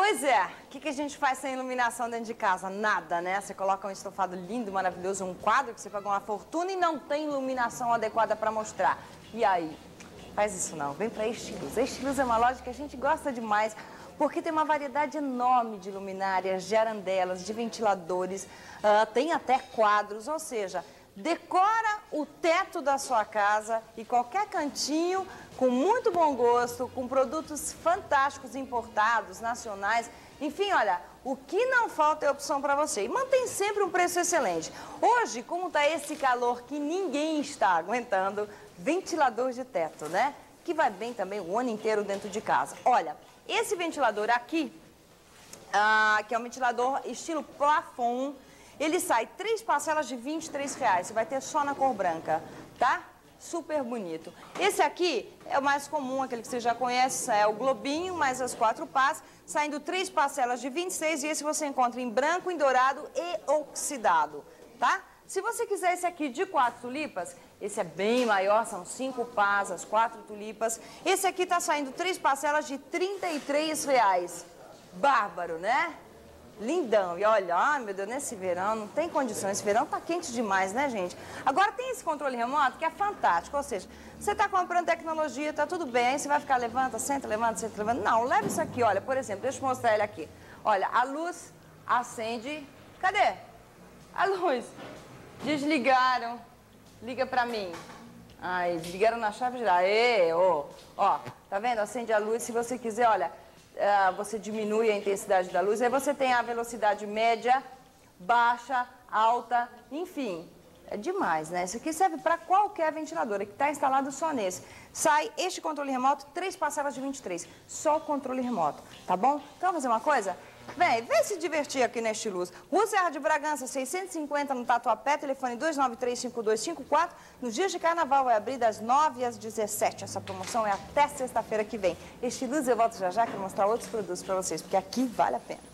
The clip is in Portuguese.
Pois é, o que a gente faz sem iluminação dentro de casa? Nada, né? Você coloca um estofado lindo, maravilhoso, um quadro que você pagou uma fortuna e não tem iluminação adequada para mostrar. E aí? Faz isso não, vem para Estilus. A Estilus é uma loja que a gente gosta demais, porque tem uma variedade enorme de luminárias, de arandelas, de ventiladores, tem até quadros, ou seja, decora o teto da sua casa e qualquer cantinho com muito bom gosto, com produtos fantásticos importados, nacionais. Enfim, olha, o que não falta é opção para você. E mantém sempre um preço excelente. Hoje, como está esse calor que ninguém está aguentando, ventilador de teto, né? Que vai bem também o ano inteiro dentro de casa. Olha, esse ventilador aqui, que é um ventilador estilo plafond, ele sai 3 parcelas de R$23. Você vai ter só na cor branca, tá? Super bonito. Esse aqui é o mais comum, aquele que você já conhece, é o globinho, mais as 4 pás, saindo 3 parcelas de R$26, e esse você encontra em branco, em dourado e oxidado, tá? Se você quiser esse aqui de 4 tulipas, esse é bem maior, são 5 pás, as 4 tulipas. Esse aqui tá saindo 3 parcelas de R$33. Bárbaro, né? Lindão. E olha, ai meu Deus, nesse verão não tem condições. Esse verão tá quente demais, né, gente? Agora tem esse controle remoto que é fantástico. Ou seja, você tá comprando tecnologia, tá tudo bem. Aí você vai ficar levanta, senta, levanta. Não, leva isso aqui, olha, por exemplo, deixa eu mostrar ele aqui. Olha, a luz acende. Cadê? A luz. Desligaram. Liga pra mim. Ai, desligaram na chave geral. Ó, tá vendo? Acende a luz. Se você quiser, olha, você diminui a intensidade da luz. Aí você tem a velocidade média, baixa, alta, enfim. É demais, né? Isso aqui serve para qualquer ventilador, que está instalado só nesse. Sai este controle remoto, 3 parcelas de R$23. Só o controle remoto, tá bom? Então, vamos fazer uma coisa? Vem se divertir aqui na Estilus. Rua Serra de Bragança, 650, no Tatuapé, telefone 293-5254. Nos dias de carnaval vai abrir das 9 às 17. Essa promoção é até sexta-feira que vem. Estilus, eu volto já já, quero mostrar outros produtos para vocês, porque aqui vale a pena.